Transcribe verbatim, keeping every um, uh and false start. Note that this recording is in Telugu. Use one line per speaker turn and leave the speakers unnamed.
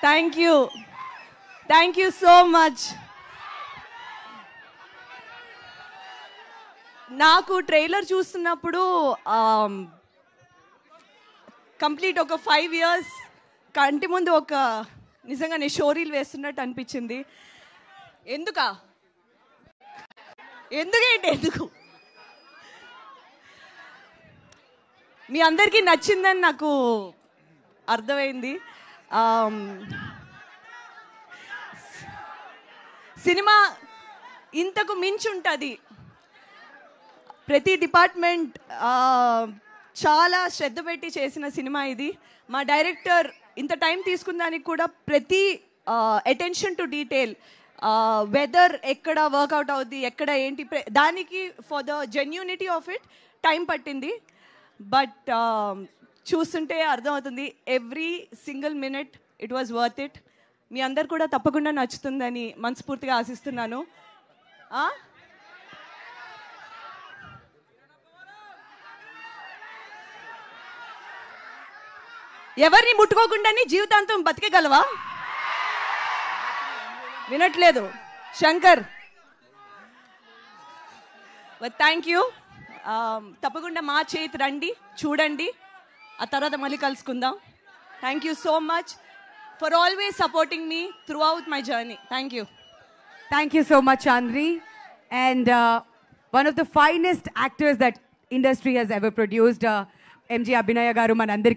Thank you thank you so much. నాకు ట్రైలర్ చూస్తున్నప్పుడు కంప్లీట్ ఒక ఫైవ్ ఇయర్స్ కంటి ముందు ఒక నిజంగానే షోరీలు వేస్తున్నట్టు అనిపించింది. ఎందుకా ఎందుకేంటి ఎందుకు మీ అందరికీ నచ్చిందని నాకు అర్థమైంది. సినిమా ఇంతకు మించి ఉంటుంది. ప్రతి డిపార్ట్మెంట్ చాలా శ్రద్ధ పెట్టి చేసిన సినిమా ఇది. మా డైరెక్టర్ ఇంత టైం తీసుకున్నానికి కూడా ప్రతి అటెన్షన్ టు డీటెయిల్, వెదర్ ఎక్కడ వర్కౌట్ అవుద్ది, ఎక్కడ ఏంటి, దానికి for the genuinity of it time పట్టింది. బట్ చూస్తుంటే అర్థమవుతుంది every single minute it was worth it. మీ అందరు కూడా తప్పకుండా నచ్చుతుందని మనస్ఫూర్తిగా ఆశిస్తున్నాను. ఎవరిని ముట్టుకోకుండానే జీవితాంతం బతికేగలవా? వినట్లేదు శంకర్. Thank you. తప్పకుండా మా చేతి రండి, చూడండి, ఆ తర్వాత మళ్ళీ కలుసుకుందాం. Thank you so much for always supporting me throughout my journey. Thank you.
Thank you so much, Chandri. And uh, one of the finest actors that industry has ever produced, uh, M G Abhinaya garu manandari